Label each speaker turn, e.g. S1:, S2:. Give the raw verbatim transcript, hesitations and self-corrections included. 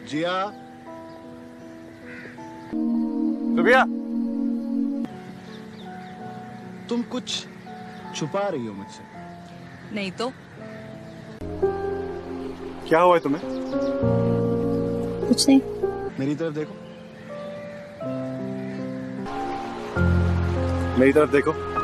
S1: जिया,
S2: रुबिया,
S1: तुम कुछ छुपा रही हो मुझसे।
S3: नहीं तो
S2: क्या हुआ है तुम्हें?
S3: कुछ नहीं।
S1: मेरी तरफ देखो।
S2: मेरी तरफ देखो।